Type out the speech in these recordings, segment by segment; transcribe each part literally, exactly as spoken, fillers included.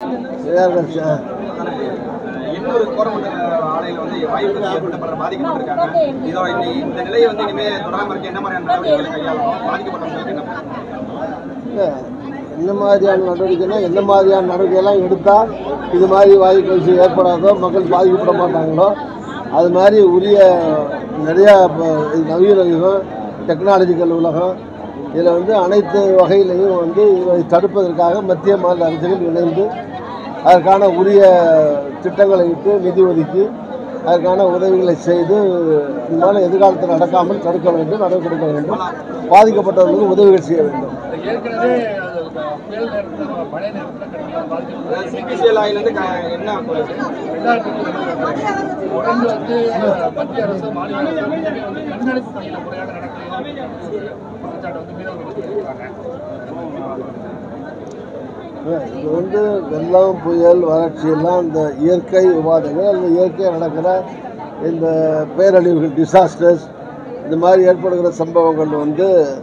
இன்னொரு கோரமண்டல ஆலையில் வந்து வாய்ப்பு ஏற்பட்ட பலர் பாதிக்கப்பட்டிருக்காங்க. இதோ இந்த நிலையை வந்து இனிமேல் தொடராம இருக்க என்ன மாதிரியான நடவடிக்கைகளை கையாளணும்? பாதிக்கப்பட்டவங்களுக்கு என்ன என்ன மாதிரியான நடவடிக்கைனா என்ன மாதிரியான நடவடிக்கைலாம் எடுத்தால் இது மாதிரி வாயு கசிவு ஏற்படாதோ, மக்கள் பாதிக்கப்பட மாட்டாங்களோ அது மாதிரி உரிய நிறையா நவீன யுகம், டெக்னாலஜிக்கல் உலகம், இதில் வந்து அனைத்து வகையிலையும் வந்து இதை தடுப்பதற்காக மத்திய மாநில அரசுகள் இணைந்து அதற்கான உரிய திட்டங்களை இட்டு நிதி ஒதுக்கி அதற்கான உதவிகளை செய்து இந்த மாதிரி எதிர்காலத்தில் நடக்காமல் தடுக்க வேண்டும், நடவடிக்கை எடுக்க வேண்டும், பாதிக்கப்பட்டவர்களுக்கு உதவிகள் செய்ய வேண்டும். இது வந்து வெள்ளம், புயல், வறட்சியெல்லாம் இந்த இயற்கை உபாதைகள் அந்த இயற்கையாக நடக்கிற இந்த பேரழிவுகள், டிசாஸ்டர்ஸ், இந்த மாதிரி ஏற்படுகிற சம்பவங்கள் வந்து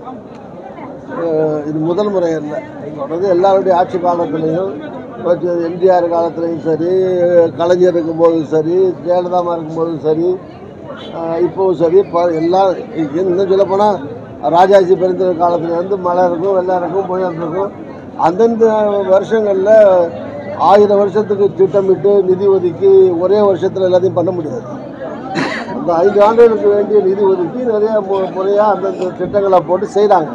இது முதல் முறை இல்லை. தொடர்ந்து எல்லாருடைய ஆட்சி காலத்திலையும், எம்ஜிஆர் காலத்துலேயும் சரி, கலைஞர் இருக்கும்போதும் சரி, ஜெயலலிதாமா இருக்கும்போதும் சரி, இப்போவும் சரி, எல்லாம் இன்னும் சொல்லப்போனால் ராஜாஜி பெருந்திர காலத்துலேருந்து மழை இருக்கும், வெள்ளம் இருக்கும், புயல் இருக்கும். அந்தந்த வருஷங்களில் ஆயிரம் வருஷத்துக்கு திட்டமிட்டு நிதி ஒதுக்கி ஒரே வருஷத்தில் எல்லாத்தையும் பண்ண முடியாது. அந்த ஐந்து ஆண்டுகளுக்கு வேண்டிய நிதி ஒதுக்கி நிறைய முறையாக அந்தந்த திட்டங்களை போட்டு செய்கிறாங்க.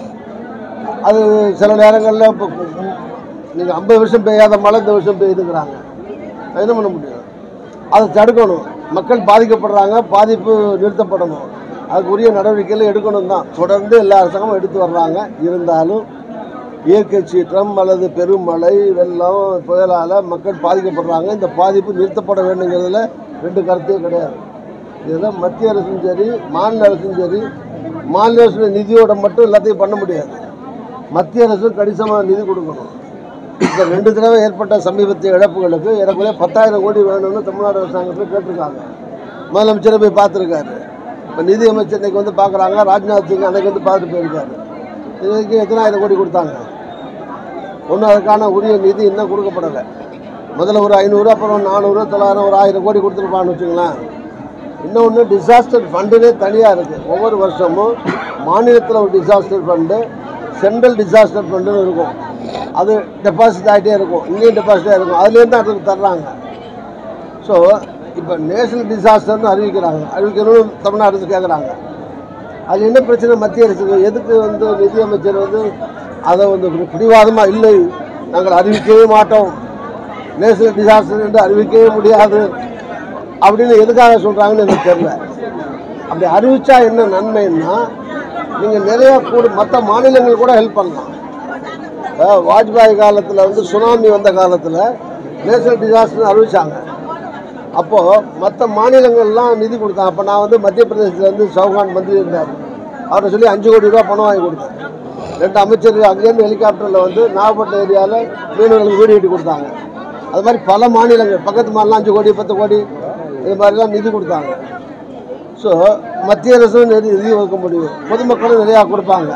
அது சில நேரங்களில் இப்போ நீங்கள் ஐம்பது வருஷம் பெய்யாத மழை இந்த வருஷம் பெய்யுதுங்கிறாங்க. என்ன பண்ண முடியும்? அதை தடுக்கணும். மக்கள் பாதிக்கப்படுறாங்க, பாதிப்பு நிறுத்தப்படணும், அதுக்கு உரிய நடவடிக்கைகள் எடுக்கணும் தான் தொடர்ந்து எல்லா அரசாங்கமும் எடுத்து வர்றாங்க. இருந்தாலும் இயற்கை சீற்றம் அல்லது பெருமழை, வெள்ளம், புயலால் மக்கள் பாதிக்கப்படுறாங்க. இந்த பாதிப்பு நிறுத்தப்பட வேண்டுங்கிறதுல ரெண்டு கருத்தே கிடையாது. இதில் மத்திய அரசும் சரி, மாநில அரசும் சரி, மாநில அரசு நிதியோட மட்டும் எல்லாத்தையும் பண்ண முடியாது. மத்திய அரசு கணிசமாக நிதி கொடுக்கணும். இந்த ரெண்டு தடவை ஏற்பட்ட சமீபத்திய இழப்புகளுக்கு ஏறக்குறைய பத்தாயிரம் கோடி வேணும்னு தமிழ்நாடு அரசாங்கத்தில் கேட்டிருக்காங்க. முதலமைச்சரை போய் பார்த்துருக்காரு. இப்போ நிதி அமைச்சர் இன்னைக்கு வந்து பார்க்குறாங்க. ராஜ்நாத் சிங் அன்னைக்கு வந்து பார்த்துட்டு போயிருக்காரு. இதுக்கு எத்தனாயிரம் கோடி கொடுத்தாங்க? ஒன்றும் அதுக்கான உரிய நிதி இன்னும் கொடுக்கப்படலை. முதல்ல ஒரு ஐநூறு, அப்புறம் நானூறு, தொள்ளாயிரம், ஒரு ஆயிரம் கோடி கொடுத்துருப்பான்னு வச்சுங்களேன். இன்னொன்று டிசாஸ்டர் ஃபண்டுனே தனியாக இருக்குது. ஒவ்வொரு வருஷமும் மாநிலத்தில் ஒரு டிசாஸ்டர் ஃபண்டு, சென்ட்ரல் டிசாஸ்டர் ஃபண்டுன்னு இருக்கும். அது டெபாசிட் ஆகிட்டே இருக்கும், இங்கேயும் டெபாசிட்டாக இருக்கும். அதுலேருந்து அதுக்கு தர்றாங்க. ஸோ இப்போ நேஷனல் டிசாஸ்டர்னு அறிவிக்கிறாங்க. அறிவிக்கணும்னு தமிழ்நாடு அரசு கேட்குறாங்க. அது என்ன பிரச்சனை மத்திய அரசுக்கு? எதுக்கு வந்து நிதியமைச்சர் வந்து அதை வந்து பிடிவாதமாக இல்லை, நாங்கள் அறிவிக்கவே மாட்டோம், நேஷனல் டிசாஸ்டர் என்று அறிவிக்கவே முடியாது அப்படின்னு எதுக்காக சொல்கிறாங்கன்னு எனக்கு தெரியல. அப்படி அறிவித்தா என்ன நன்மைன்னா, நீங்கள் நிறையா கூட மற்ற மாநிலங்கள் கூட ஹெல்ப் பண்ணலாம். வாஜ்பாய் காலத்தில் வந்து சுனாமி வந்த காலத்தில் நேஷனல் டிசாஸ்டர்னு அறிவித்தாங்க. அப்போது மற்ற மாநிலங்கள்லாம் நிதி கொடுத்தாங்க. அப்போ நான் வந்து மத்திய பிரதேசத்துலேருந்து சௌகான் மந்திரி இருந்தார். அவரை சொல்லி அஞ்சு கோடி ரூபா பணம் வாங்கி கொடுத்தேன். ரெண்டு அமைச்சர்கள் அங்கேருந்து ஹெலிகாப்டரில் வந்து நாகப்பட்டினம் ஏரியாவில் மீனவர்களுக்கு வீடு கட்டி கொடுத்தாங்க. அது மாதிரி பல மாநிலங்கள் பக்கத்து மாநிலம் அஞ்சு கோடி பத்து கோடி இது மாதிரிலாம் நிதி கொடுத்தாங்க. ஸோ மத்திய அரசும் நிதி நிதி ஒதுக்க முடியும், பொதுமக்களும் நிறையா கொடுப்பாங்க,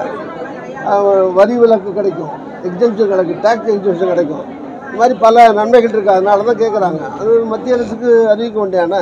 வரி விலக்கு கிடைக்கும், எக்ஸம்ஷன் கிடைக்கும், டேக்ஸ் எக்ஸம்ஷன் கிடைக்கும். இது மாதிரி பல நன்மைகள் இருக்குது. அதனால தான் கேட்குறாங்க. அது மத்திய அரசுக்கு அறிவிக்க வேண்டியான.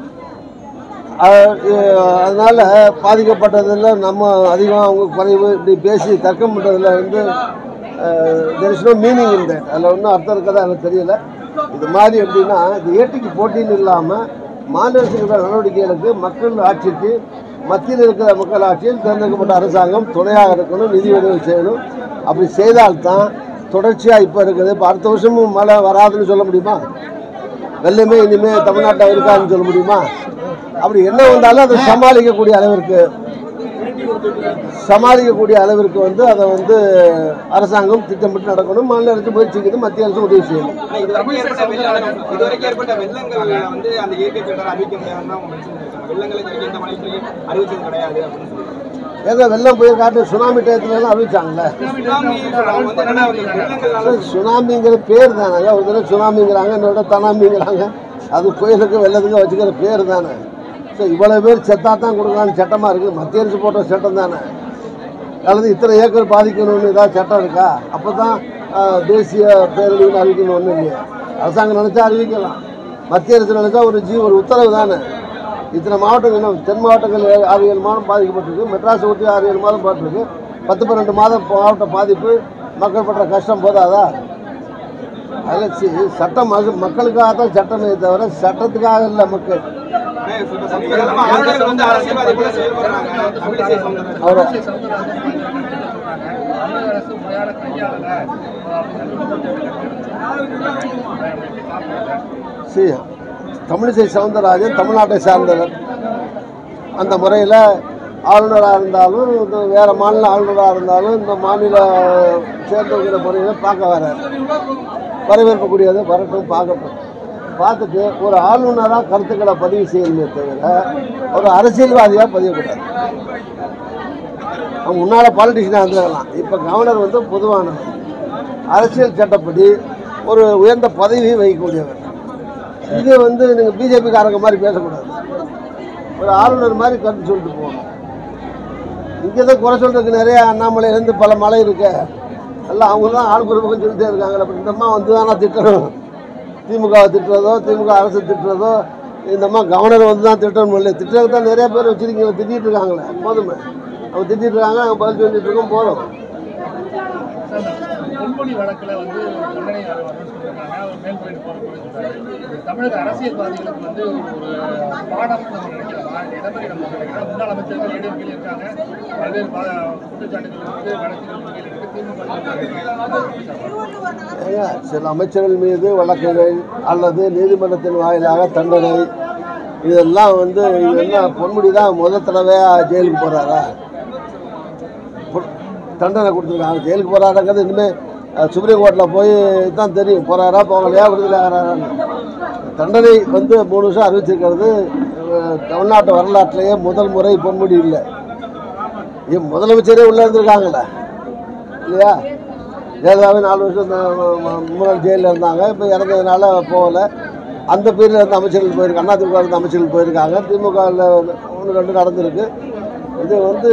அதனால் பாதிக்கப்பட்டதில் நம்ம அதிகம் அவங்க குறைவு இப்படி பேசி தர்க்கம் பண்ணுறதுல வந்து there is no meaning in that. அதில் ஒன்றும் அர்த்தம் இருக்கதா எனக்கு தெரியல. இது மாதிரி எப்படின்னா, இது ஏட்டிக்கு போட்டின்னு இல்லாமல் மாநில அரசு இருக்கிற நடவடிக்கைகளுக்கு, மக்கள் ஆட்சிக்கு, மத்தியில் இருக்கிற மக்கள் ஆட்சியில் தேர்ந்தெடுக்கப்பட்ட அரசாங்கம் துணையாக இருக்கணும், நிதி உதவி செய்யணும். அப்படி செய்தால்தான் தொடர்ச்சியாக இப்போ இருக்குது. இப்போ அடுத்த வருஷமும் மழை வராதுன்னு சொல்ல முடியுமா? வெள்ளமே இனிமேல் தமிழ்நாட்டில் இருக்காதுன்னு சொல்ல முடியுமா? அப்படி என்ன வந்தாலும் அதை சமாளிக்கக்கூடிய அளவிற்கு சமாளிக்கக்கூடிய அளவிற்கு வந்து அதை வந்து அரசாங்கம் திட்டமிட்டு நடக்கணும். மாநில அரசு முயற்சிக்குது, மத்திய அரசு உதவி செய்யணும். ஏதோ வெள்ளம் போய் காட்டு சுனாமி டயத்துலாம் அறிவிச்சாங்களே. சுனாமிங்கிற பேர் தானே. ஒரு தடவை சுனாமிங்கிறாங்க, இன்னொரு தனாமிங்கிறாங்க. அது புயலுக்கு வெள்ளத்துக்கு வச்சுக்கிற பேர் தானே. ஸோ இவ்வளோ பேர் செத்தா தான் கொடுக்கலான்னு சட்டமாக இருக்குது. மத்திய அரசு போட்ட சட்டம் தானே. அல்லது இத்தனை ஏக்கர் பாதிக்கணும்னு ஏதாவது சட்டம் இருக்கா? அப்போ தான் தேசிய பேரழிவுன்னு அறிவிக்கணும் ஒன்றும் இல்லையா? அரசாங்கம் நினச்சா அறிவிக்கலாம், மத்திய அரசு நினச்சா ஒரு ஜி ஒரு உத்தரவு தானே. இத்தனை மாவட்டங்கள் இன்னும் தென் மாவட்டங்கள் ஆறு ஏழு மாதம் பாதிக்கப்பட்டிருக்கு, மெட்ராஸ் ஒட்டி ஆறு ஏழு மாதம் பாட்டிருக்கு, பத்து பன்னெண்டு மாதம் மாவட்ட பாதிப்பு, மக்கள் படுற கஷ்டம் போதாதா? அதில் சட்டம் மக்களுக்காக தான் சட்டமே தவிர சட்டத்துக்காக இல்லை மக்கள். தமிழிசை சவுந்தரராஜன் தமிழ்நாட்டை சார்ந்தவர். அந்த முறையில் ஆளுநராக இருந்தாலும் இந்த வேறு மாநில ஆளுநராக இருந்தாலும் இந்த மாநில சேர்ந்தவங்கிற முறையில் பார்க்க வரார். வரவேற்கக்கூடியது வரட்டும், பார்க்கட்டும். பார்த்துட்டு ஒரு ஆளுநராக கருத்துக்களை பதிவு செய்யணுமே தவிர ஒரு அரசியல்வாதியாக பதியக்கூடாது. அவங்க முன்னால் பாலிட்டிஷியனாக இருந்துக்கலாம், இப்போ கவர்னர் வந்து பொதுவானவர், அரசியல் சட்டப்படி ஒரு உயர்ந்த பதவியை வகிக்கக்கூடியவர். இது வந்து நீங்கள் பிஜேபிக்காரங்க மாதிரி பேசக்கூடாது, ஒரு ஆளுநர் மாதிரி கருத்து சொல்லிட்டு போகணும். இங்கே தான் குறை சொல்றதுக்கு நிறைய அண்ணாமலையிலேருந்து பல மலை இருக்கு, எல்லாம் அவங்க தான் ஆள் குறுப்பக்கம் சொல்லிட்டே இருக்காங்க. அப்படி இந்தம்மா வந்து தானே திட்டணும், திமுகவை திட்டுறதோ திமுக அரசு திட்டுறதோ, இந்தம்மா கவர்னர் வந்து தான் திட்டணும் இல்லை. திட்டுறதுக்கு தான் நிறைய பேர் வச்சுருக்கீங்க, திட்டிகிட்டு இருக்காங்களே, போதுமே. அவங்க திட்டிகிட்டு இருக்காங்க, அவங்க பதில் சொல்லிட்டு இருக்கோம், போதும். பொன்முடி வழக்கில் வந்து தண்டனை தமிழக அரசியல்வாதிகளுக்கு வந்து ஒரு பாடம் நம்ம நினைக்கிறோமா? இடமறை நம்ம நினைக்கிறோம். முன்னாள் அமைச்சர்கள் ஏடிஎம்கேல இருக்காங்க, பல்வேறு குற்றச்சாட்டுகள் வந்து வழக்குகள் திமுக. சில அமைச்சர்கள் மீது வழக்குகள் அல்லது நீதிமன்றத்தின் வாயிலாக தண்டனை, இதெல்லாம் வந்து என்ன பொன்முடி தான் முதல் தடவையாக ஜெயிலுக்கு போகிறாரா? தண்டனை கொடுத்துருக்காங்க, ஜெயிலுக்கு போகிறாருங்கிறது இனிமேல் சுப்ரீம் கோர்ட்டில் போய் தான் தெரியும், போகிறாரா போகலையா விடுதலை ஆகிறாரான்னு. தண்டனை வந்து மூணு வருஷம் அறிவிச்சிருக்கிறது தமிழ்நாட்டு வரலாற்றிலேயே முதல் முறை பொன்முடி இல்லை. ஏன் முதலமைச்சரே உள்ளே இருந்திருக்காங்களே இல்லையா? ஜெயலலிதாவே நாலு வருஷம் முன்னாள் ஜெயிலில் இருந்தாங்க, இப்போ இறந்ததுனால போகலை. அந்த பீரியடில் இருந்த அமைச்சர்கள் போயிருக்காங்க, அண்ணா திமுக இருந்த அமைச்சர்கள் போயிருக்காங்க, திமுகவில் ஒன்று ரெண்டு நடந்திருக்கு. இது வந்து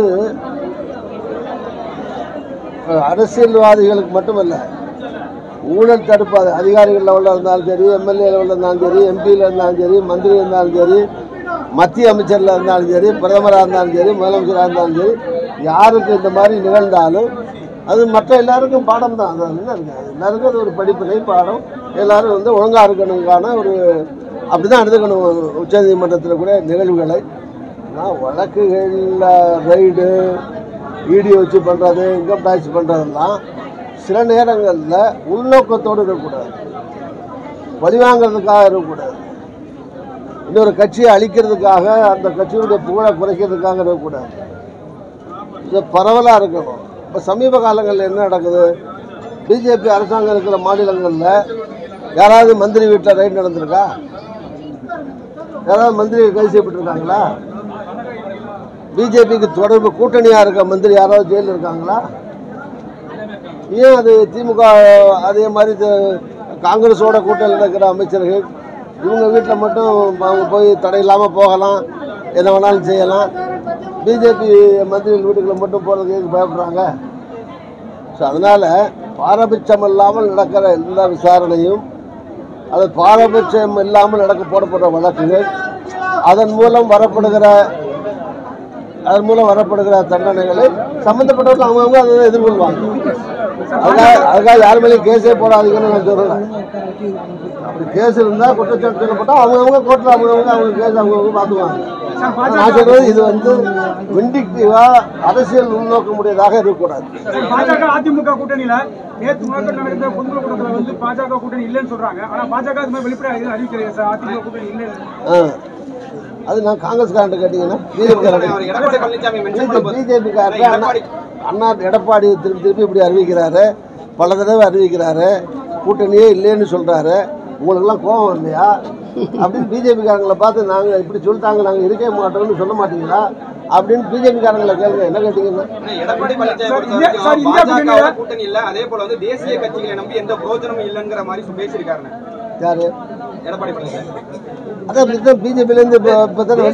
அரசியல்வாதிகளுக்கு மட்டுமல்ல, ஊழல் தடுப்பு அதிகாரிகள் லெவலில் இருந்தாலும் சரி, எம்எல்ஏ லெவலில் இருந்தாலும் சரி, எம்பியில் இருந்தாலும் சரி, மந்திரி இருந்தாலும் சரி, மத்திய அமைச்சரில் இருந்தாலும் சரி, பிரதமராக இருந்தாலும் சரி, முதலமைச்சராக இருந்தாலும் சரி, யாருக்கு இந்த மாதிரி நிகழ்ந்தாலும் அது மற்ற எல்லாருக்கும் பாடம் தான். அது என்ன இருக்குது, எல்லாருக்கும் அது ஒரு படிப்பினை பாடம். எல்லோரும் வந்து ஒழுங்காக இருக்கணுங்கான ஒரு அப்படி தான் எடுத்துக்கணும் உச்சநீதிமன்றத்தில் கூட நிகழ்வுகளை. ஆனால் வழக்குகளில் ரைடு வீடியோ வச்சு பண்ணுறது, இன்கம் டேக்ஸ் பண்ணுறதெல்லாம் சில நேரங்களில் உள்நோக்கத்தோடு இருக்கக்கூடாது, வழிவாங்கிறதுக்காக இருக்கக்கூடாது, இன்னொரு கட்சியை அழிக்கிறதுக்காக அந்த கட்சியுடைய புகழை குறைக்கிறதுக்காக இருக்கக்கூடாது. இது பரவலாக இருக்கணும். இப்போ சமீப காலங்களில் என்ன நடக்குது, பிஜேபி அரசாங்கம் இருக்கிற மாநிலங்களில் யாராவது மந்திரி வீட்டில் ரைடு நடந்திருக்கா? யாராவது மந்திரி கைது செய்யப்பட்டிருக்காங்களா? பிஜேபிக்கு தொடர்பு கூட்டணியாக இருக்க மந்திரி யாராவது ஜெயிலில் இருக்காங்களா? ஏன் அது திமுக அதே மாதிரி காங்கிரஸோட கூட்டணியில் இருக்கிற அமைச்சர்கள் இவங்க வீட்டில் மட்டும் அவங்க போய் தடை இல்லாமல் போகலாம், என்ன வேணாலும் செய்யலாம், பிஜேபி மந்திரிகள் வீட்டுக்குள்ள மட்டும் போகிறதுக்கு பயப்படுறாங்க? ஸோ அதனால் பாரபட்சம் இல்லாமல் நடக்கிற எல்லா விசாரணையும், அது பாரபட்சம் இல்லாமல் நடக்க போடப்படுற வழக்குகள், அதன் மூலம் வரப்படுகிற அதன் மூலம் வரப்படுகிற தண்டனைகளை சம்மந்தப்பட்டவர்கள் அவங்கவுங்க அதை எதிர்கொள்வாங்க. அதுக்காக அதுக்காக யார் மேலேயும் கேஸே போடாதீங்கன்னு நான் சொல்கிறேன். அப்படி கேஸ் இருந்தால் குற்றச்சாட்டு சொல்லப்பட்டால் அவங்கவுங்க கோர்ட்டில் அவங்கவுங்க அவங்க கேஸ் அவங்கவுங்க பார்த்துக்குவாங்க. நான் சொல்றது இது வந்து விண்டிக்டிவா அரசியல் உள்நோக்க முடியாதாக இருக்கக்கூடாது. பாஜக அதிமுக கூட்டணியில நேற்று முதல் நடந்த பொங்கல் கூட்டத்தில் வந்து பாஜக கூட்டணி இல்லைன்னு சொல்றாங்க. ஆனா பாஜக அது மாதிரி வெளிப்படையாக அறிவிக்கிறேன் சார், அதிமுக கூட்டணி இல்லை. அது நான் காங்கிரஸ்காரன் கேட்டீங்கன்னா பிஜேபிக்காரர் அண்ணா எடப்பாடி திருப்பி திருப்பி இப்படி அறிவிக்கிறாரு, பல தடவை அறிவிக்கிறாரு, கூட்டணியே இல்லைன்னு சொல்றாரு. உங்களுக்கெல்லாம் கோபம் இல்லையா அப்படின்னு பிஜேபிக்காரங்களை பார்த்து நாங்கள் இப்படி சொல்லிட்டாங்க, நாங்கள் இருக்க மாட்டோம்னு சொல்ல மாட்டீங்களா அப்படின்னு பிஜேபிக்காரங்களை கேளுங்க. என்ன கேட்டீங்கன்னா எடப்பாடி கூட்டணி இல்ல, அதே போல வந்து தேசிய கட்சிகளை நம்பி எந்த பிரோஜனமும் இல்லைங்கிற மாதிரி பேசியிருக்காரு யாரு? எடப்பாடி பழனிசாமி. அதான் பிஜேபியிலேருந்து இப்போதான்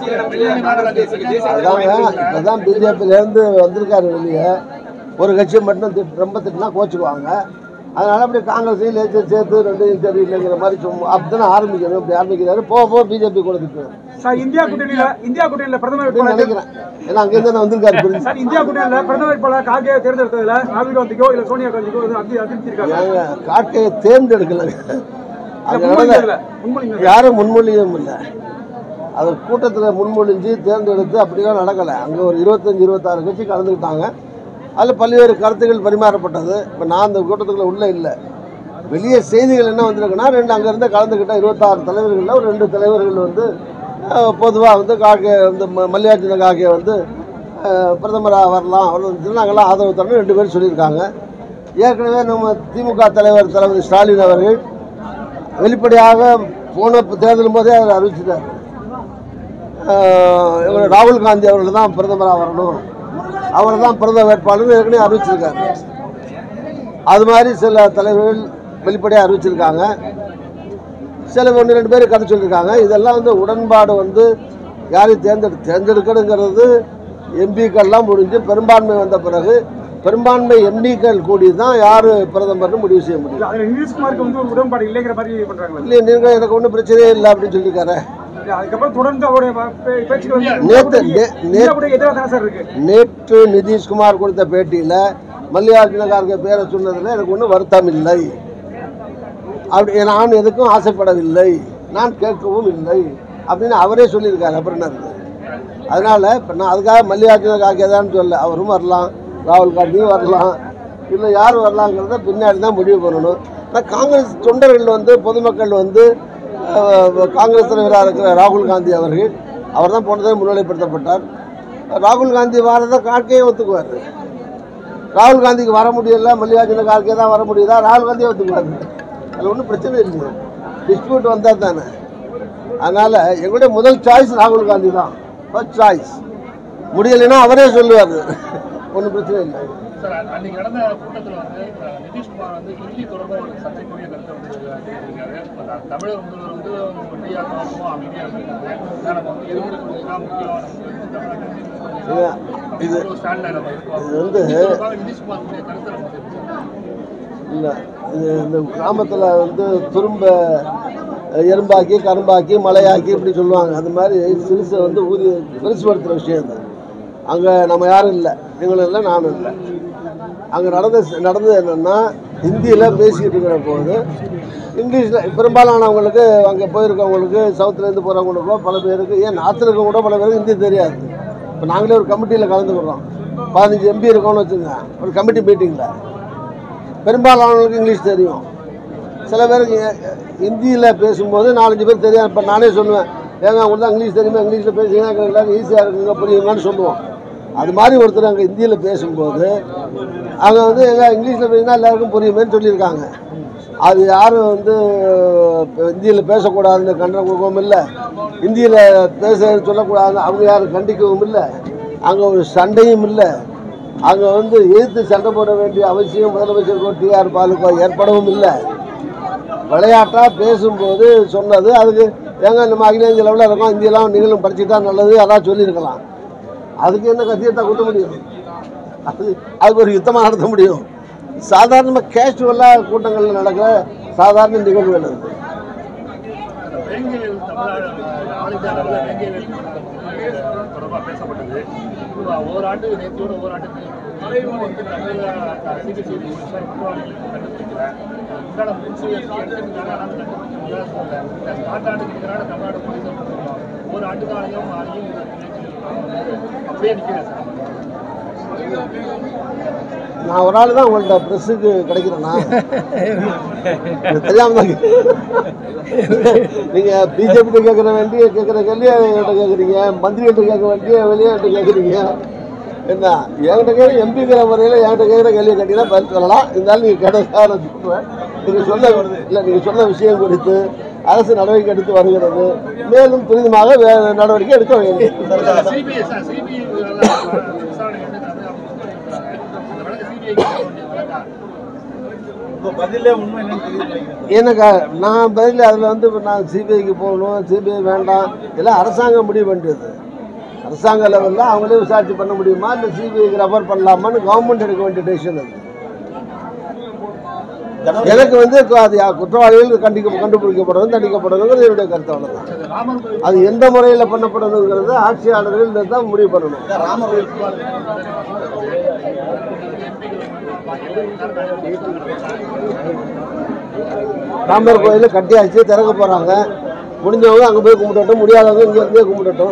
இப்போதான் பிஜேபியிலேருந்து வந்திருக்காரு வெளியே. ஒரு கட்சியை மட்டும் திட்டு ரொம்ப திட்டுனா கோச்சுக்குவாங்க, அதனால் அப்படி காங்கிரஸையும் லேச்சு சேர்த்து ரெண்டையும் சரியில்லைங்கிற மாதிரி சும்மா அப்படித்தானே ஆரம்பிக்கணும். இப்படி ஆரம்பிக்கிறாரு. போக போக பிஜேபி கொடுத்துட்டு சார் இந்தியா கூட்டணியில இந்தியா கூட்டணியில பிரதமர் வேட்பாளர் நினைக்கிறேன். ஏன்னா அங்கேருந்து நான் வந்திருக்காரு புரிஞ்சு. சார் இந்தியா கூட்டணியில பிரதமர் வேட்பாளர் கார்கே தேர்ந்தெடுத்ததுல ராகுல் காந்திக்கோ இல்ல சோனியா காந்திக்கோ அதிருப்தி அதிருப்தி இருக்காங்க. நாங்க கார்கேயை தேர்ந்தெடுக்கலைங்க. அங்கே நடந்த யாரும் முன்மொழியும் இல்லை. அது கூட்டத்தில் முன்மொழிஞ்சு தேர்ந்தெடுத்து அப்படிலாம் நடக்கலை. அங்கே ஒரு இருபத்தஞ்சி இருபத்தாறு கட்சி கலந்துக்கிட்டாங்க. அதில் பல்வேறு கருத்துக்கள் பரிமாறப்பட்டது. இப்போ நான் அந்த கூட்டத்துக்குள்ள உள்ளே இல்லை. வெளியே செய்திகள் என்ன வந்திருக்குன்னா, ரெண்டு அங்கேருந்து கலந்துக்கிட்ட இருபத்தாறு தலைவர்களில் ஒரு ரெண்டு தலைவர்கள் வந்து பொதுவாக வந்து காக்கே வந்து மல்லிகார்ஜுன கார்கே வந்து பிரதமராக வரலாம் அவர் நாங்கள்லாம் ஆதரவு தரணும் ரெண்டு பேரும் சொல்லியிருக்காங்க. ஏற்கனவே நம்ம திமுக தலைவர் தளபதி ஸ்டாலின் அவர்கள் வெளிப்படையாக போன தேர்தலும் போதே அவர் அறிவிச்சிட்டார். இவர் ராகுல் காந்தி அவர்கள் தான் பிரதமராக வரணும், அவர் தான் பிரதம வேட்பாளர் ஏற்கனவே அறிவிச்சிருக்காரு. அது மாதிரி சில தலைவர்கள் வெளிப்படையாக அறிவிச்சிருக்காங்க. சில ஒன்று ரெண்டு பேர் கதை சொல்லியிருக்காங்க. இதெல்லாம் வந்து உடன்பாடு வந்து யாரையும் தேர்ந்தெடு தேர்ந்தெடுக்கணுங்கிறது எம்பிக்கள்லாம் முடிஞ்சு பெரும்பான்மை வந்த பிறகு பெரும்பான்மை எம்பிக்கள் கூடி தான் யார் பிரதமர்னு முடிவு செய்ய முடியும். நிதிஷ்குமாருக்கு வந்து ஒரு உடன்பாடு இல்லைங்கிற மாதிரி பண்றாங்க. இல்லை நீங்கள் எனக்கு ஒன்றும் பிரச்சனையே இல்லை அப்படின்னு சொல்லியிருக்காரு. அதுக்கப்புறம் தொடர்ந்து அவருடைய பேச்சுக்கள் நேற்று நிதிஷ்குமார் கொடுத்த பேட்டியில் மல்லிகார்ஜுன கார்கே பேரை சொன்னதில் எனக்கு ஒன்றும் வருத்தம் இல்லை. அப்படி நான் எதுக்கும் ஆசைப்படவில்லை, நான் கேட்கவும் இல்லை அப்படின்னு அவரே சொல்லியிருக்காரு. அப்புறம் என்ன இருக்குது? அதனால் இப்போ நான் அதுக்காக மல்லிகார்ஜுன கார்கே தான் சொல்ல, அவரும் வரலாம், ராகுல் காந்தியும் வரலாம், இல்லை யார் வரலாங்கிறத பின்னாடி தான் முடிவு பண்ணணும். ஆனால் காங்கிரஸ் தொண்டர்கள் வந்து பொதுமக்கள் வந்து காங்கிரஸ் தலைவராக இருக்கிற ராகுல் காந்தி அவர்கள் அவர் தான் போனதே முன்னிலைப்படுத்தப்பட்டார். ராகுல் காந்தி வரதை கார்கேயும் ஒத்துக்குவார். ராகுல் காந்திக்கு வர முடியல, மல்லிகார்ஜுன கார்கே தான் வர முடியுதா, ராகுல் காந்தியை ஒத்துக்குவார். அதில் ஒன்றும் பிரச்சனை இல்லை. டிஸ்பியூட் வந்தால் தானே. அதனால் எங்களுடைய முதல் சாய்ஸ் ராகுல் காந்தி தான், ஃபர்ஸ்ட் சாய்ஸ். முடியலைன்னா அவரே சொல்லுவார், ஒன்றும் பிரச்சனை இல்லை. சார் அன்னைக்கு நடந்த கூட்டத்தில் வந்து நிதிஷ்குமார் வந்து ஹிந்தி தொடர்பாக ஒரு சர்ச்சைக்குரிய கருத்தை வந்து தெரிவித்திருக்காரு. தமிழர் முதல்வர் வந்து ஒன்றியாக இருக்கணும், அமைதியாக இருக்காங்க, நம்ம வந்து எதிர்ப்பு முக்கியம் இது வந்து நிதிஷ்குமார் கருத்தை நம்ம இல்லை. இது இந்த கிராமத்தில் வந்து துரும்ப எறும்பாக்கி கரும்பாக்கி மலையாக்கி இப்படி சொல்லுவாங்க. அது மாதிரி சிறுசை வந்து ஊதி பெருசுபடுத்துகிற விஷயம் தான். அங்கே நம்ம யாரும் இல்லை, நீங்களும் இல்லை, நானும் இல்லை. அங்கே நடந்த நடந்தது என்னென்னா, ஹிந்தியில் பேசிக்கிட்டு இருக்கிற போது இங்கிலீஷில் பெரும்பாலானவங்களுக்கு அங்கே போயிருக்கவங்களுக்கு சவுத்துலேருந்து போகிறவங்களுக்கோ பல பேருக்கு, ஏன் நார்த்தில் இருக்க கூட பல பேருக்கு ஹிந்தி தெரியாது. இப்போ நாங்களே ஒரு கமிட்டியில் கலந்துக்கிறோம், பதினஞ்சு எம்பி இருக்கோன்னு வச்சுங்க. ஒரு கமிட்டி மீட்டிங்கில் பெரும்பாலானவங்களுக்கு இங்கிலீஷ் தெரியும். சில பேருக்கு ஹிந்தியில் பேசும்போது நாலஞ்சு பேர் தெரியாது. இப்போ நானே சொல்லுவேன், ஏங்க உங்களுக்கு தான் இங்கிலீஷ் தெரியுமா, இங்கிலீஷில் பேசுங்க, எல்லாரும் ஈஸியாக இருக்குங்க, புரியுங்கன்னு சொல்லுவோம். அது மாதிரி ஒருத்தர் அங்கே ஹிந்தியில் பேசும்போது அங்கே வந்து எங்கள் இங்கிலீஷில் பேசினா எல்லாருக்கும் புரியுமேன்னு சொல்லியிருக்காங்க. அது யாரும் வந்து ஹிந்தியில் பேசக்கூடாதுன்னு கண்டனம் கொடுக்கவும் இல்லை, ஹிந்தியில் பேச சொல்லக்கூடாதுன்னு அவங்க யாரும் கண்டிக்கவும் இல்லை. அங்கே ஒரு சண்டையும் இல்லை. அங்கே வந்து எதிர்த்து சண்டை போட வேண்டிய அவசியம் முதலமைச்சருக்கோ டிஆர் பாலுக்கோ ஏற்படவும் இல்லை. விளையாட்டாக பேசும்போது சொன்னது, அதுக்கு ஏங்க நம்ம அகில இந்திய லெவலில் இருக்கோம், இந்தியெல்லாம் நீங்களும் படிச்சுட்டா நல்லது அதான் சொல்லியிருக்கலாம். அதுக்கு என்ன கத்தியத்தை கொடுத்த முடியும்? அது அதுக்கு ஒரு யுத்தமாக நடத்த முடியும்? சாதாரணமாக கேஷுவலாக கூட்டங்களில் நடக்கிற சாதாரண நிகழ்வுகள் அது. தொடர்பாக பேசப்பட்டது. ஓராண்டு நேற்றோடு ஓராண்டுக்கு தமிழ்நாடு ஒரு ஆண்டுகாலையும் அப்படியே நிற்கிறேன் சார். நான் ஒரு ஆள் தான் உங்கள்கிட்ட ப்ரெஸ்ஸுக்கு கிடைக்கிறேன்னா தெரியாம தான். நீங்கள் பிஜேபிகிட்ட கேட்குற வேண்டிய கேட்குற கேள்வி என்கிட்ட கேட்குறீங்க, மந்திரிகிட்ட கேட்க வேண்டிய வெளியே என்கிட்ட கேட்குறீங்க. என்ன என்கிட்ட கேட்க எம்பிங்கிற முறையில் என்கிட்ட கேட்குற கேள்வியை கேட்டீங்கன்னா பதில் சொல்லலாம். இருந்தாலும் நீங்கள் கேட்டதாக நான் சொல்லுவேன். நீங்கள் சொன்ன இல்லை நீங்கள் சொன்ன விஷயம் குறித்து அரசு நடவடிக்கை எடுத்து வருகிறது. மேலும் துரிதமாக நடவடிக்கை எடுக்க வேண்டும். எனக்கு நான் பதில் அதில் வந்து நான் சிபிஐக்கு போகணும், சிபிஐ வேண்டாம், இதெல்லாம் அரசாங்கம் முடிவு பண்ணுறது. அரசாங்க லெவலில் அவங்களே விசாரிச்சு பண்ண முடியுமா, இல்லை சிபிஐக்கு ரெஃபர் பண்ணலாமான்னு கவர்மெண்ட் எடுக்க வேண்டிய டெசிஷன் அது. எனக்கு வந்து அது குற்றவாளிகள் கண்டிக்க கண்டுபிடிக்கப்படணும் தண்டிக்கப்படணுங்கிறது என்னுடைய கருத்து. அவ்வளவுதான். அது எந்த முறையில் பண்ணப்படணுங்கிறது ஆட்சியாளர்கள் தான் முடிவு பண்ணணும். ராமர் கோயில கட்டியாச்சு, திறக்க போறாங்க. முடிஞ்சவங்க அங்கே போய் கும்பிட்டோம், முடியாதவங்க இங்கே இருந்தே கும்பிட்டோம்.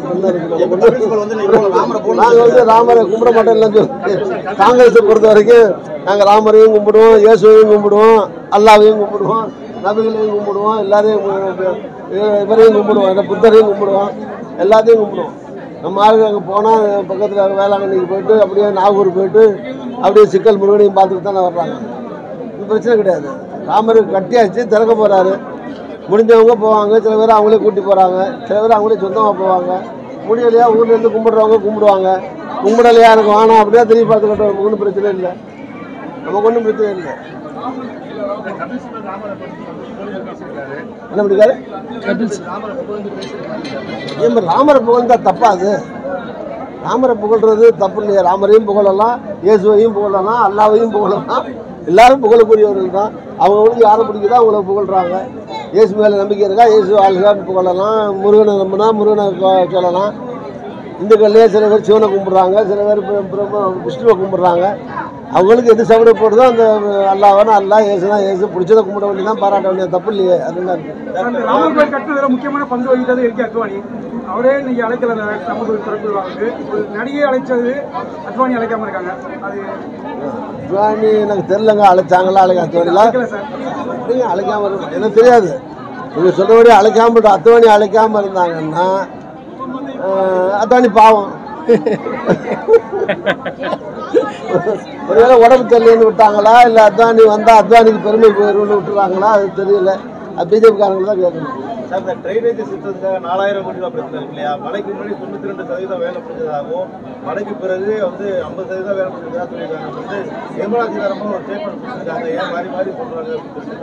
நாங்கள் வந்து ராமரை கும்பிட மாட்டோம் இல்லைன்னு சொல்லி காங்கிரஸை பொறுத்த வரைக்கும் நாங்கள் ராமரையும் கும்பிடுவோம், இயேசுவையும் கும்பிடுவோம், அல்லாவையும் கும்பிடுவோம், நபிகளையும் கும்பிடுவோம், எல்லாரையும் இவரையும் கும்பிடுவோம், இந்த புத்தரையும் கும்பிடுவோம், எல்லாத்தையும் கும்பிடுவோம். நம்ம ஆளுங்க அங்கே போனால் பக்கத்தில் வேளாங்கண்ணிக்கு போயிட்டு அப்படியே நாகூர் போயிட்டு அப்படியே சிக்கல் முருகனையும் பார்த்துட்டு தானே வர்றாங்க. இது பிரச்சனை கிடையாது. ராமருக்கு கட்டியாச்சு, திறக்க போகிறாரு. முடிஞ்சவங்க போவாங்க, சில பேர் அவங்களே கூட்டி போகிறாங்க, சில பேர் அவங்களே சொந்தமாக போவாங்க. முடியலையா ஊர்லேருந்து கும்பிட்றவங்க கும்பிடுவாங்க, கும்பிடலையா எனக்கு வேணாம் அப்படின்னா திரும்பி பார்த்துக்கிட்டோம். ஒன்றும் பிரச்சனை இல்லை, நமக்கு ஒன்றும் பிரச்சனை இல்லை. என்ன பண்ணிக்காரு ஏன் ராமரை புகழ்ந்தா தப்பா? அது ராமரை புகழ்றது தப்பு இல்லையா? ராமரையும் புகழலாம், இயேசுவையும் புகழலாம், அல்லாவையும் புகழலாம். எல்லாரும் புகழக்கூடியவர்கள் தான். அவங்களுக்கு யாரை பிடிக்குதோ அவங்கள புகழ்றாங்க. இயேசு மேலே நம்பிக்கை இருக்கா, இயேசு ஆளுகான்னு புகழலாம். முருகனை நம்பினா முருகனை சொல்லலாம். இந்துக்கள்லேயே சில பேர் சிவனை கும்பிட்றாங்க, சில பேர் விஷ்ணுவை கும்பிட்றாங்க. அவங்களுக்கு எது சவட போடுதோ அந்த அல்லாவானா அல்லா, இயேசுனா இயேசு, பிடிச்சதை கும்பிட வேண்டியதான், பாராட்ட வேண்டியது, தப்பு இல்லையே. அதுதான் இருக்கு. ராமர் கோயில் கட்டுறதுல முக்கியமான பங்கு வகித்தது எல்கே அத்வானி. அவரே இன்னைக்கு அழைக்கல ராமர் கோயில் திறப்பு விழாவுக்கு. ஒரு நடிகை அழைச்சது, அத்வானி அழைக்காம இருக்காங்க. அது அத்வானி எனக்கு தெரியலங்க, அழைச்சாங்களா அழைக்க அத்வானிலாம் அப்படிங்க அழைக்காம இருக்கும் எனக்கு தெரியாது. நீங்கள் சொல்றபடி அழைக்காம அத்வானி அழைக்காம இருந்தாங்கன்னா அத்வானி பாவம். ஒருவேளை உடம்பு தெரியலன்னு விட்டாங்களா, இல்லை அத்வானி வந்தால் அத்வானிக்கு பெருமை போயிடும்னு விட்டுறாங்களா, அது தெரியல. அது பிஜேபி காரங்களை தான் கேட்கணும். சார், இந்த ட்ரைனேஜ் சிஸ்டத்துக்காக நாலாயிரம் கோடி ரூபாய் பிரச்சனை இருக்கு இல்லையா? மழைக்கு முன்னாடி தொண்ணூற்றி ரெண்டு சதவீதம் வேலை முடிஞ்சதாகவும், மழைக்கு பிறகு வந்து ஐம்பது சதவீதம் வேலை முடிஞ்சதாக சொல்லியிருக்காங்க. வந்து நிர்மலா சீதாராமன் ஒரு ஸ்டேட்மெண்ட் கொடுத்துருக்காங்க. ஏன் மாறி மாறி சொல்றாங்க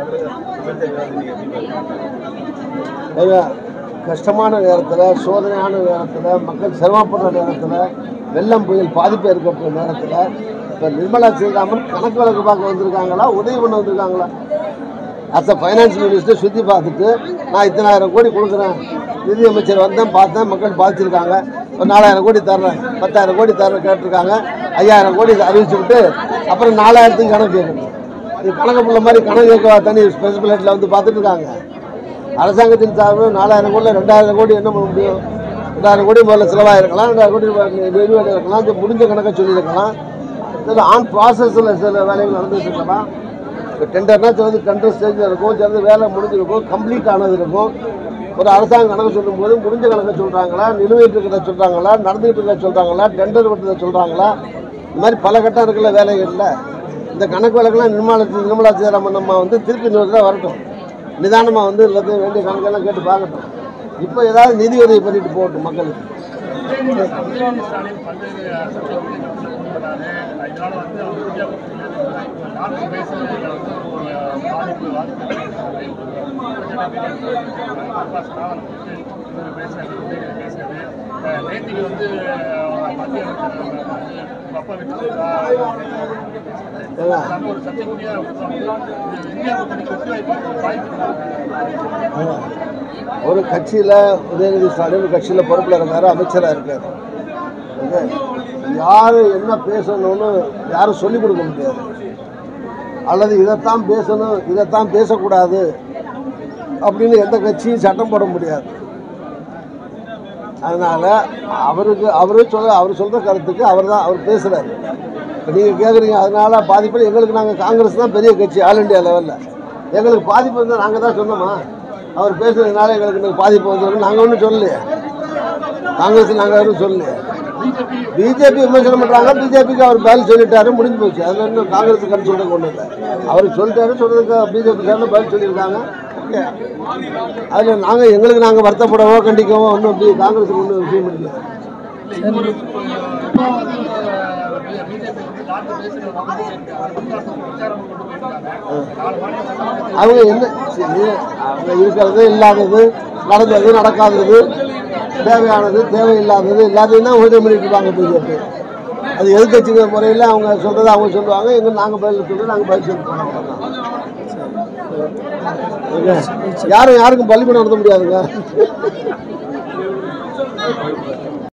அப்படின்னு கஷ்டமான நேரத்தில், சோதனையான நேரத்தில், மக்கள் சிரமப்படுற நேரத்தில், வெள்ளம் புயல் பாதிப்பு ஏற்பட்ட நேரத்தில் இப்போ நிர்மலா சீதாராமன் கணக்கு வழக்கு பார்க்க வந்திருக்காங்களா, உதவி பண்ண வந்திருக்காங்களா? அஸ் அ ஃபைனான்ஸ் மினிஸ்டர் சுற்றி பார்த்துட்டு நான் இத்தனாயிரம் கோடி கொடுக்குறேன், நிதி அமைச்சர் வந்தேன் பார்த்தேன், மக்கள் பாதிச்சிருக்காங்க, ஒரு நாலாயிரம் கோடி தர்றேன், பத்தாயிரம் கோடி தர்றேன் கேட்டிருக்காங்க, ஐயாயிரம் கோடி அறிவிச்சு விட்டு அப்புறம் நாலாயிரத்துக்கு கணக்கு கேட்கணும். இது கணக்கு பிள்ளை மாதிரி கணக்கு கேட்க தனி ஸ்பெசிபிலிட்டியில் வந்து பார்த்துட்டு இருக்காங்க. அரசாங்கத்தின் சார்பில் நாலாயிரம் கோடியில் ரெண்டாயிரம் கோடி என்ன பண்ண முடியும்? ரெண்டாயிரம் கோடி முதல்ல செலவாக இருக்கலாம், ரெண்டாயிரம் கோடி நெருவாக இருக்கலாம், இது முடிஞ்ச கணக்கை சொல்லியிருக்கலாம். இதில் ஆன் ப்ராசஸில் சில வேலைகள் நடந்துகிட்டு இருக்கலாம். இப்போ டெண்டர்னா சிலது டெண்டர் ஸ்டேஜில் இருக்கும், சிலது வேலை முடிஞ்சிருக்கும், கம்ப்ளீட் ஆனது இருக்கும். ஒரு அரசாங்கம் கணக்கு சொல்லும்போது முடிஞ்ச கணக்கை சொல்கிறாங்களா, நிலுவைட்டு இருக்கிறத சொல்கிறாங்களா, நடந்துகிட்டு இருக்கிறத சொல்கிறாங்களா, டெண்டர் விட்டதை சொல்கிறாங்களா, இந்த மாதிரி பல கட்டம் இருக்குல்ல வேலைகளில். இந்த கணக்கு வழக்கெல்லாம் நிர்மலா நிர்மலா சீதாராமன் நம்ம வந்து திருப்பி இன்னொரு தான் வரட்டும், நிதானமாக வந்து எல்லாத்தையும் வேண்டிய கணக்கெல்லாம் கேட்டு பார்க்கட்டும். இப்போ ஏதாவது நிதி உதவி பண்ணிட்டு போகட்டும் மக்களுக்கு. நேற்றுக்கு வந்து ஒரு கட்சியில் உதயநிதி ஸ்டாலின் ஒரு கட்சியில் பொறுப்பில் இருக்காரு, அமைச்சராக இருக்காரு. யார் என்ன பேசணும்னு யாரும் சொல்லிக் கொடுக்க முடியாது, அல்லது இதைத்தான் பேசணும் இதைத்தான் பேசக்கூடாது அப்படின்னு எந்த கட்சியும் சட்டம் போட முடியாது. அதனால் அவருக்கு அவரு சொல்ல அவர் சொல்கிற கருத்துக்கு அவர் தான் அவர் பேசுகிறாரு. இப்போ நீங்கள் கேட்குறீங்க அதனால பாதிப்பு எங்களுக்கு, நாங்கள் காங்கிரஸ் தான் பெரிய கட்சி ஆல் இண்டியா லெவலில், எங்களுக்கு பாதிப்பு இருந்தால் நாங்கள் தான் சொன்னோமா? அவர் பேசுறதுனால எங்களுக்கு இன்னும் பாதிப்பு வந்துடும் நாங்கள் ஒன்றும் சொல்லலையே, காங்கிரஸ் நாங்கள் யாரும் சொல்லலையே. பிஜேபி விமர்சனம் பண்ணுறாங்க, பிஜேபிக்கு அவர் பதில் சொல்லிட்டாரு, முடிஞ்சு போச்சு. அதில் இன்னும் காங்கிரஸ் கருத்து சொல்றது ஒன்றும் இல்லை, அவருக்கு சொல்லிட்டாரு, சொல்றதுக்கு பிஜேபி சார்ந்து பதில் சொல்லியிருக்காங்க. ஓகே, அதில் நாங்கள் எங்களுக்கு நாங்கள் வருத்தப்படவோ கண்டிக்கவோ ஒன்றும் அப்படி காங்கிரஸுக்கு ஒன்றும் விஷயம் இல்லை. அவங்க என்ன அவங்க இருக்கிறது இல்லாதது, நடந்தது நடக்காதது, தேவையானது தேவையில்லாதது எல்லாத்தையும் தான் உதவி பண்ணிட்டு இருப்பாங்க பிஜேபி. அது எதிர்கட்சிங்கிற முறையில் அவங்க சொல்கிறத அவங்க சொல்லுவாங்க, எங்கள் நாங்கள் பதில் சொல்கிறோம், நாங்கள் பதில் சொல்லி போனோம். ஓகே யாரும் யாருக்கும் பள்ளிக்கூடம் நடத்த முடியாதுங்க.